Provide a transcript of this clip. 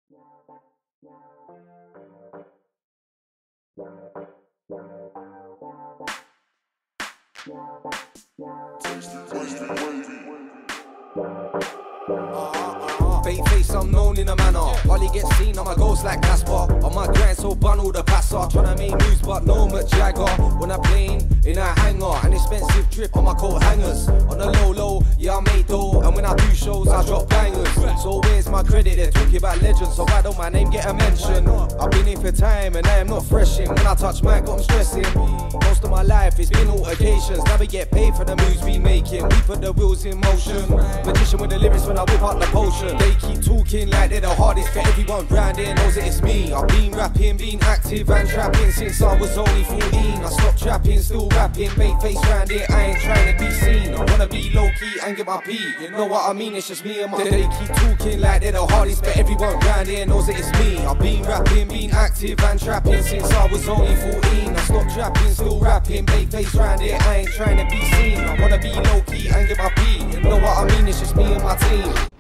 Fake face, I'm known in a manner. Holly gets seen, I'm a ghost like Casper. On my grind, so bun all the passer. Tryna make moves, but no much Jagger. When I plane in a hangar, an expensive drip on my coat hangers. On the low, yeah, I make dough. And when I do shows, I drop bangers. So where's my credit? They're talking about legends, so why don't my name get a mention? I've been in for time, and I am not fresh in. When I touch mic, I'm stressing. Most of my life, it's been altercations. Never get paid for the moves we making. We put the wheels in motion. Magician with the lyrics when I whip out the potion. They keep talking like they're the hardest for everyone round here knows that it's me. I've been rapping, been active and trapping since I was only 14. I stopped trapping, still rapping, bait face round here, I ain't trying to be seen. I wanna be low-key and get my pee, you know what I mean, it's just me and my They keep talking like they're the hardest but everyone round here knows that it's me. I've been rapping, been active and trapping since I was only 14. I stopped trapping, still rapping, bait face round here, I ain't trying to be seen. I wanna be low-key and get my pee, you know what I mean, it's just me and my team.